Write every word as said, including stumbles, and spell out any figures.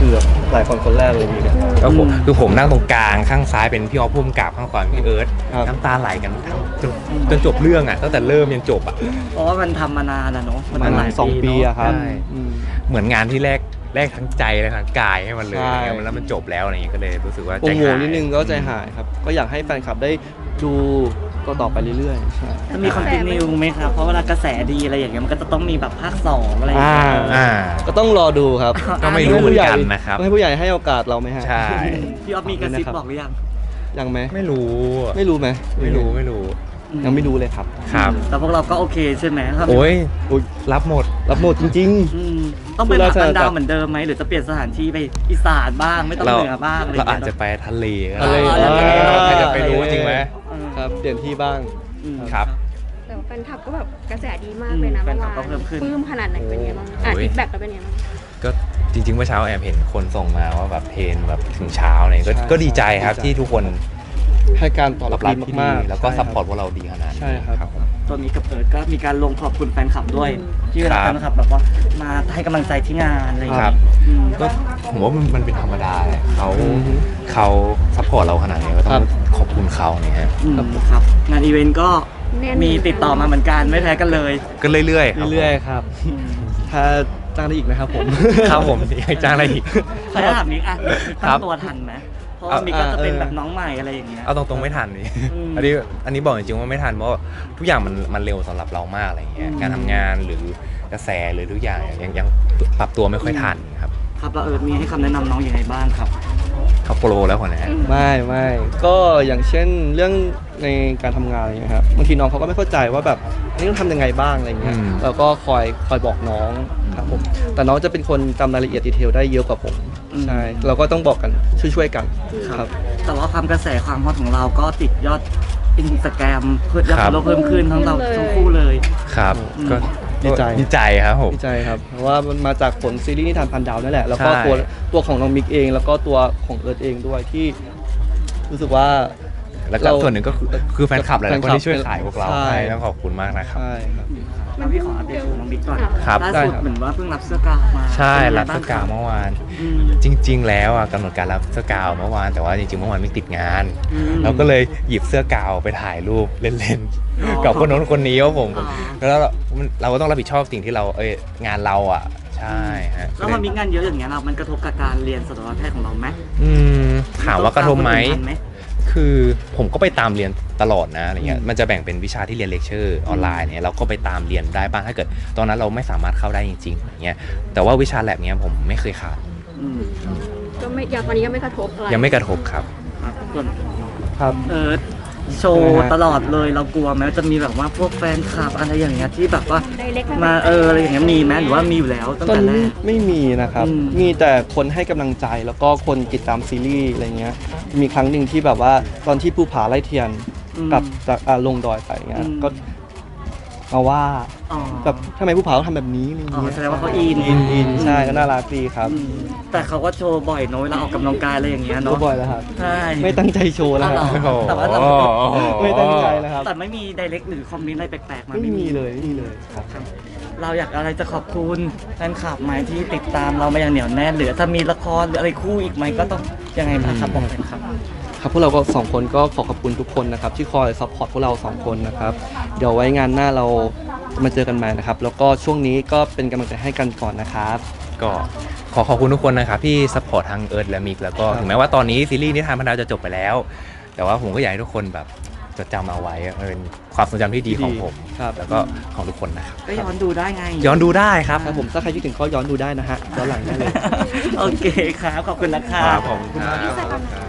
คือแบบหลายคนคนแรกเลยมีกันก็ผมคือผมนั่งตรงกลางข้างซ้ายเป็นพี่ออฟพุ่มกับข้างขวาพี่เอิร์ธน้ำตาไหลกันทั้งจนจนจบเรื่องอ่ะตั้งแต่เริ่มยันจบอ่ะเพราะว่ามันทำมานานนะเนาะมันหลายสองปีอะครับเหมือนงานที่แรกแรกทั้งใจและทั้งกายให้มันเลยแล้วมันจบแล้วอะไรอย่างเงี้ยก็เลยรู้สึกว่าใจหายนิดนึงก็ใจหายครับก็อยากให้แฟนคลับได้ดูก็ต่อไปเรื่อยๆใช่จะมีคอนติเนียไหมครับเพราะเวลากระแสดีอะไรอย่างเงี้ยมันก็จะต้องมีแบบภาคสองอะไรอย่างเงี้ยก็ต้องรอดูครับก็ไม่รู้เหมือนกันนะครับให้ผู้ใหญ่ให้โอกาสเราไหมฮะใช่พี่ออฟมีกระซิบบอกหรือยังยังไหมไม่รู้ไม่รู้ไหมไม่รู้ไม่รู้ยังไม่รู้เลยครับครับแต่พวกเราก็โอเคใช่ไหมครับโอ้ยรับหมดรับหมดจริงๆต้องเป็นแบบดาวเหมือนเดิมไหมหรือจะเปลี่ยนสถานที่ไปอีสานบ้างไม่ต้องเหนือบ้างเราอาจจะไปทะเลทะเลใครจะไปรู้จริงไหมครับเปลี่ยนที่บ้างครับแต่แฟนคลับก็แบบกระแสดีมากเลยนะเมื่อวานปลื้มขนาดไหนเป็นไงบ้างอ่ะฟีดแบ็กเราเป็นไงบ้างก็จริงๆเมื่อเช้าแอบเห็นคนส่งมาว่าแบบเพลงแบบถึงเช้าเนี่ยก็ดีใจครับที่ทุกคนให้การตอบรับดีมากแล้วก็ซัพพอร์ตพวกเราดีขนาดใช่ครับตอนนี้กับเอิร์ธก็มีการลงขอบคุณแฟนคลับด้วยที่แฟนคลับแบบว่ามาให้กำลังใจที่งานอะไรอย่างเงี้ยก็ผมว่ามันเป็นธรรมดาเขาเขาซัพพอร์ตเราขนาดนี้ก็ต้องขอบคุณเขาเนี่ยครับงานอีเวนต์ก็มีติดต่อมาเหมือนกันไม่แพ้กันเลยก็เรื่อยๆเรื่อยๆครับถ้าจ้างได้อีกนะครับผมครับผมอยากจ้างอะไรอีกขอถามนิกอ่ะตั้งตัวทันไหมเพราะมิกก็จะเป็นแบบน้องใหม่อะไรอย่างเงี้ยเอาตรงๆไม่ทันนี่อันนี้อันนี้บอกจริงๆว่าไม่ทันเพราะทุกอย่างมันมันเร็วสำหรับเรามากอะไรอย่างเงี้ยการทำงานหรือกระแสหรือทุกอย่างยังยังปรับตัวไม่ค่อยทันครับครับเราเอิร์ธมีให้คำแนะนำน้องยังไงบ้างครับเขาโปรแล้วคนนี้ไม่ไม่ก็อย่างเช่นเรื่องในการทำงานอะไรเงี้ยครับบางทีน้องเขาก็ไม่เข้าใจว่าแบบนี่ต้องทำยังไงบ้างอะไรเงี้ยเราก็คอยคอยบอกน้องครับผมแต่น้องจะเป็นคนจำรายละเอียดดีเทลได้เยอะกว่าผมใช่เราก็ต้องบอกกันช่วยๆกันครับแต่ว่าความกระแสความฮอตของเราก็ติดยอดอินสตาแกรมเพิ่มยอดเราเพิ่มขึ้นทั้งเราทั้งคู่เลยครับก็ดีใจดีใจครับผมดีใจครับเพราะว่ามันมาจากผลซีรีส์นิทานพันดาวนั่นแหละแล้วก็ตัวตัวของน้องมิกเองแล้วก็ตัวของเอิร์ธเองด้วยที่รู้สึกว่าแล้วก็ส่วนหนึ่งก็คือคือแฟนคลับหลายคนที่ช่วยขายพวกเราใช่ต้องขอบคุณมากนะครับใช่ครับแล้วพี่ขออัปเดตน้องบิ๊กก่อนล่าสุดเหมือนว่าเพิ่งรับเสื้อกาวมาใช่รับเสื้อกาวเมื่อวานจริงๆแล้วอ่ะกำหนดการรับเสื้อกาวเมื่อวานแต่ว่าจริงๆเมื่อวานมิกติดงานเราก็เลยหยิบเสื้อกาวไปถ่ายรูปเล่นๆกับคนโน้นคนนี้ว่าผมแล้วเราก็ต้องรับผิดชอบสิ่งที่เราเอ้ยงานเราอ่ะใช่ฮะแล้วพอมีงานเยอะอย่างเงี้ยเรามันกระทบกับการเรียนสัตวแพทย์ของเราไหมอืมถามว่ากระทบไหมคือผมก็ไปตามเรียนตลอดนะอะไรเงี้ยมันจะแบ่งเป็นวิชาที่เรียนเลคเชอร์ออนไลน์เนี่ยเราก็ไปตามเรียนได้บ้างถ้าเกิดตอนนั้นเราไม่สามารถเข้าได้จริงๆอย่างเงี้ยแต่ว่าวิชาแลบเนี้ยผมไม่เคยขาดก็ไม่ยังตอนนี้ยังไม่กระทบอะไรยังไม่กระทบครับครับเออโชว์ตลอดเลยเรากลัวไหมจะมีแบบว่าพวกแฟนคลับอะไรอย่างเงี้ยที่แบบว่ามาเอออะไรอย่างเงี้ยมีไหมหรือว่ามีอยู่แล้วตั้งแต่แรกไม่มีนะครับมีแต่คนให้กำลังใจแล้วก็คนติดตามซีรีส์อะไรเงี้ยมีครั้งหนึ่งที่แบบว่าตอนที่ภูผาไล่เทียนกับจากลงดอยไปเงี้ยก็มาว่าแบบทำไมภูผาเขาทำแบบนี้อะไรเงี้ยแสดงว่าเขาอินอินอินใช่ก็น่ารักดีครับแต่เขาก็โชว์บ่อยน้อยเราออกกำลังกายอะไรอย่างเงี้ยเนาะบ่อยแล้วครับใช่ไม่ตั้งใจโชว์แล้วแต่ว่าไม่ตั้งใจแล้วครับแต่ไม่มีไดเรกหรือคอมเมนต์อะไรแปลกๆมาไม่มีเลยไม่มีเลยครับเราอยากอะไรจะขอบคุณแฟนคลับไหมที่ติดตามเรามาอย่างเหนียวแน่นหรือถ้ามีละครหรืออะไรคู่อีกไหมก็ต้องยังไงบ้างครับบอกแฟนคลับครับพวกเราก็สองคนก็ขอขอบคุณทุกคนนะครับที่คอยซัพพอร์ตพวกเราสองคนนะครับเดี๋ยวไว้งานหน้าเรามาเจอกันใหม่นะครับแล้วก็ช่วงนี้ก็เป็นกำลังใจให้กันก่อนนะครับก็ขอขอบคุณทุกคนนะครับที่ซัพพอร์ตทางเอิร์ธและมิกแล้วก็ถึงแม้ว่าตอนนี้ซีรีส์นิทานพันดาวจะจบไปแล้วแต่ว่าผมก็อยากให้ทุกคนแบบจดจำเอาไว้เป็นความทรงจำที่ดีของผมแล้วก็ของทุกคนนะครับก็ย้อนดูได้ไงย้อนดูได้ครับผมถ้าใครคิดถึงก็ย้อนดูได้นะฮะย้อนหลังได้เลยโอเคครับขอบคุณนะครับผม